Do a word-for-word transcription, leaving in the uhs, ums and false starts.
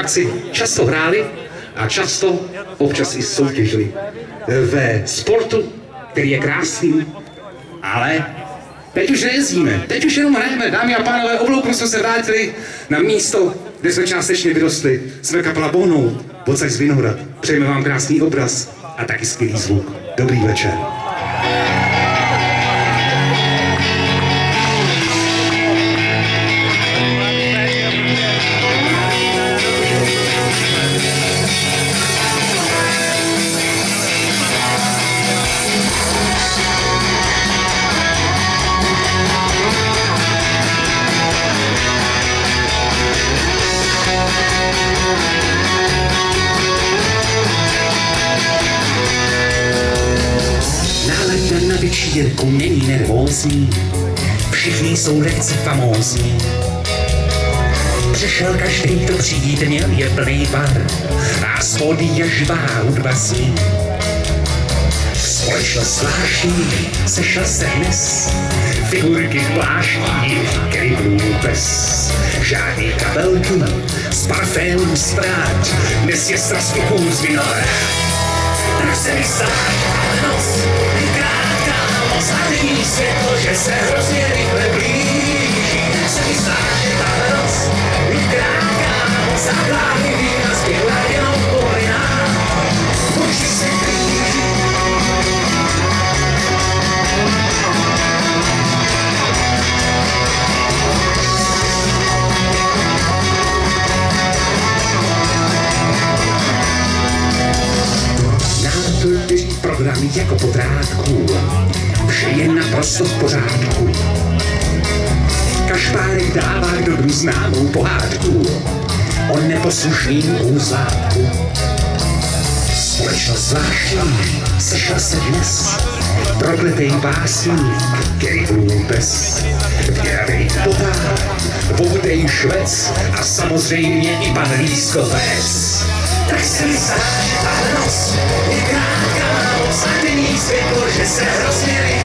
si často hráli a často občas i soutěžili ve sportu, který je krásný, ale teď už nejezdíme, teď už jenom hrajeme, dámy a pánové, obloupnu jsme se vrátili na místo, kde jsme částečně vyrostli. Jsme kapela Bohnout, odsaď z Vinohrad. Přejeme vám krásný obraz a taky skvělý zvuk. Dobrý večer. Na večírku není nervózní, všichni jsou lehce famózní. Přešel každý, kdo přijít měl, je plný bar a spodí je živá hudba zní. Společnost zvláštní, sešel se dnes, figurky pláští, kryvů bez. Žádný kabelky, z parfémů ztrát, dnes je strastichů z Vinohrad. Tak se mi stát, ale noc je krátká, moc a není světlo, že se hrozně rychle blíží. Tak se mi stát, že tahle noc je krátká, moc a plány vína zpěvá jenom povinná. Oči se blíží. Program jako po drátku, vše je naprosto v pořádku. Kašpárek dává k dobru známou pohádku o neposlušným úzlátku. Společnost zvláštní, sešel se dnes, prokletej básník, který vůbec děravej potár, voudej švec a samozřejmě i pan Lískovec. Tak se mi zdá, že tahle noc je krátká, moc a není světlo, že se hrozně